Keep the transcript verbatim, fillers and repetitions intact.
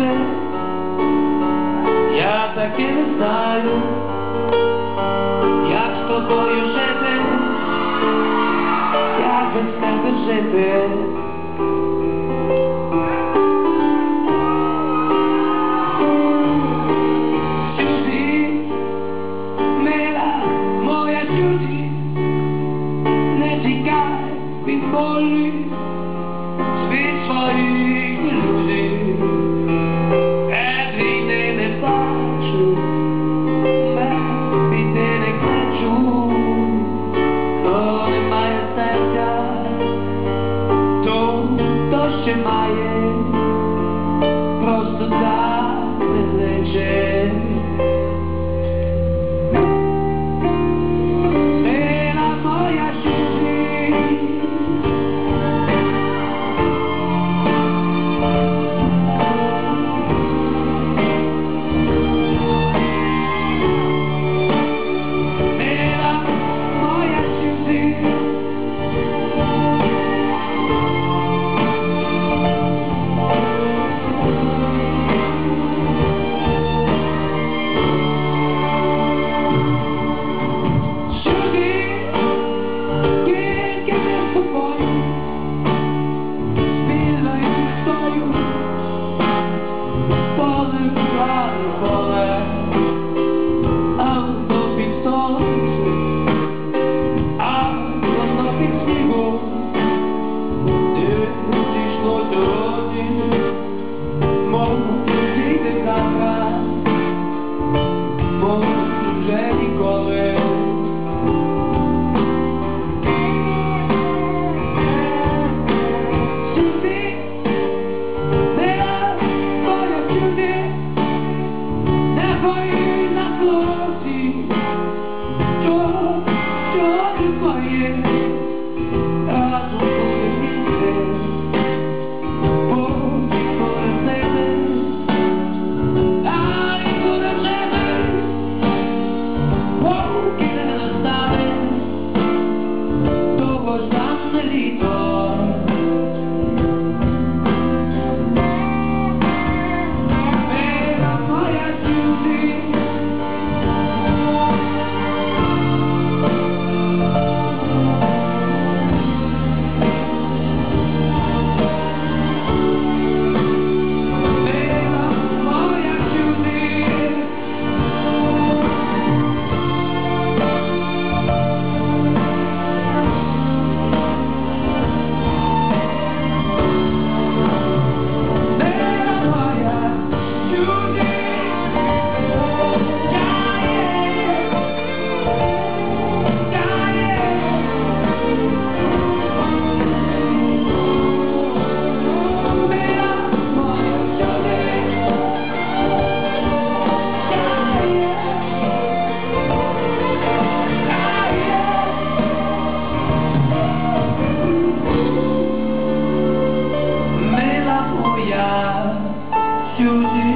тебе, я таки не знаю, як з тобою жити, як без тебе жити. Сюди, мила моя сюди, не тікай від болі, від своїх ілюзій. Від війни не плачу, від біди не кричу. Хто не має серця, то, то ще має, просто так не лечить. Мила моя Сюзі, Susie.